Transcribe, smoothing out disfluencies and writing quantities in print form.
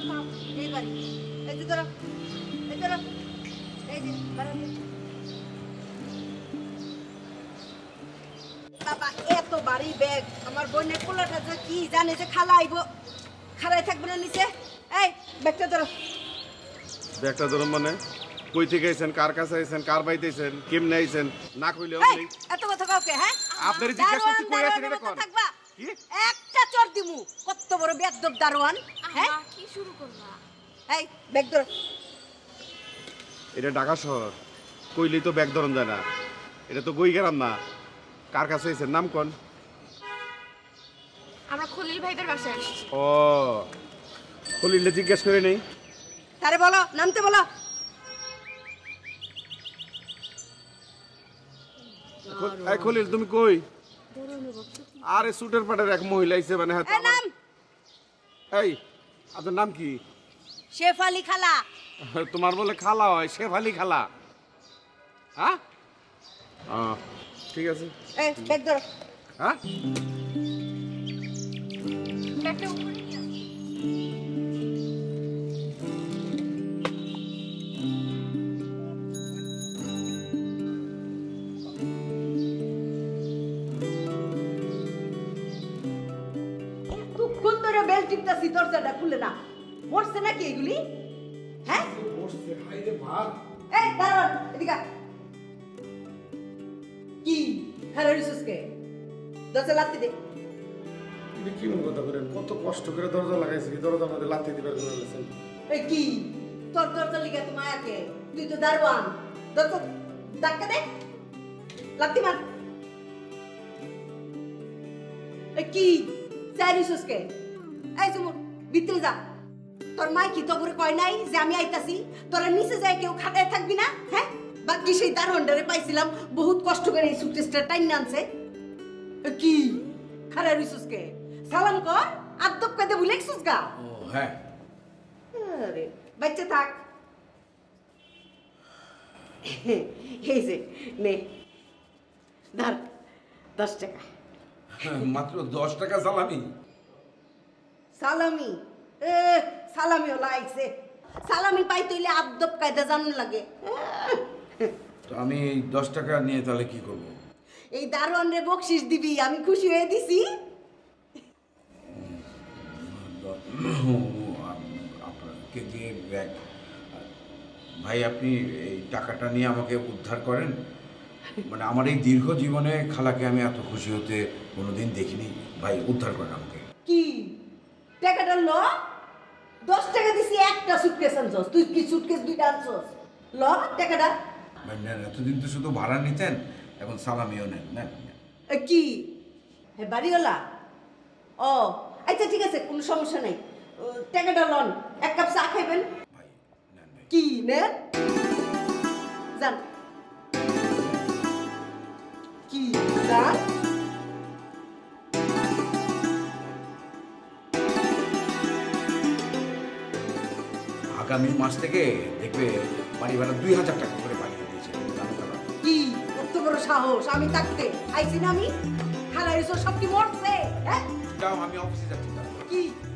এই বাড়ি এই যে ধরো এই ধরো এই যে বাড়ি বাবা এত বাড়ি ব্যাগ আমার বোনের পোলাটা যে কি জানে যে খালা আইব খাড়াই থাকবে না নিচে এই ব্যাগটা ধরো মানে কই থেকে আইছেন কার কাছে আইছেন কার বাইতে আইছেন কেমনে আইছেন না কইলেও নেই এত কথা কাউকে হ্যাঁ আপনারই জিজ্ঞাসা করছি কই আছেন এটা কোন থাকবা কি একটা চর দিমু কত বড় বেদব দারোয়ান হ্যাঁ কি শুরু করবা এই ব্যাগ ধরো এটা ঢাকা শহর কইলেই তো ব্যাগ ধরন যায় না এটা তো গই গেলাম না কার কাছে আইছেন নাম কোন আমরা খলিল ভাইদের বাসায় আসছি ও খলিলে জিজ্ঞেস করে নেই তারে বলো নামতে বলো এই খলিল তুমি কই আরে সুটের পাটের এক মহিলা আইছে মানে হ্যাঁ এই নাম এই আপনার নাম কি শেফালি খালা তোমার বলে খালা হয় শেফালি খালা হ্যাঁ ঠিক আছে এই ব্যাগ ধরো হ্যাঁ ব্যাগটা উপরে নিয়ে আসো। এতক্ষণ ধরে বেল টিপতাছি দরজাটা খুলে না মরছে নাকি এগুলি হ্যাঁ এই দাঁড়ান এদিকে কি হ্যালো রিসুসকে দরজা লাত্তি দে এটা কি মন কথা করেন কত কষ্ট করে দরজা লাগাইছি দরজা আমাদের লাথি দিবার জন্য বলেছেন এই কি তোর দরজা লিগে তো মায়াকে তুই তো দারোয়ান দরজা ধাক্কা দে লাত্তি মার এই কি চাই রিসুসকে এই সুমন ভিতরে যা তোর মা কি তো করে কয় নাই যে আমি আইতাছি তোরা নিচে যায় কেউ খাটায় থাকবি না হ্যাঁ বাকি সেই দারোয়ানটারে পাইছিলাম বহুত কষ্ট করে এই সুটকেসটা টাইন আনছে কি খারা রিসুসকে সালাম কর আদব কাদে বুলেকছুস গা ও হ্যাঁ আরে বাচ্চা থাক এই যে নে ধর 10 টাকা মাত্র 10 টাকা সালামি সালামি সালামিও লাইছে সালামি পাইতে হইলে আদব কায়দা জানুন লাগে তো আমি এই 10 টাকা নিয়ে তাহলে কি করব এই দারোয়ান রে বকশিস দিবি আমি খুশি হয়ে দিছি আপনাকে দিয়ে ব্যাগ ভাই আপনি এই টাকাটা নিয়ে আমাকে উদ্ধার করেন মানে আমার এই দীর্ঘ জীবনে খালাকে আমি এত খুশি হতে কোনোদিন দেখিনি ভাই উদ্ধার করেন আমাকে কি টাকাটা ল 10 টাকা দিছি একটা সুটকেস আনছস তুই কি সুটকেস দুইটা আনছস ল টাকাটা ভাই নেন এতদিন তো শুধু ভাড়া নিতেন এখন সালামিও নেন নেন কি হে বাড়িওয়ালা ও আচ্ছা ঠিক আছে কোনো সমস্যা নাই টাকাটা লন এক কাপ চা খাইবেন ভাই নেন ভাই কি নেন যান কি যান আগামী মাস থেকে দেখবে বাড়ি ভাড়া 2000 টাকা করে বাড়িয়ে দিয়েছে কি কত বড় সাহস আমি থাকতে আইছি না আমি খালা এসো সব কি মরছে হ্যাঁ যাও আমি অফিসে যাচ্ছি তাহলে। কি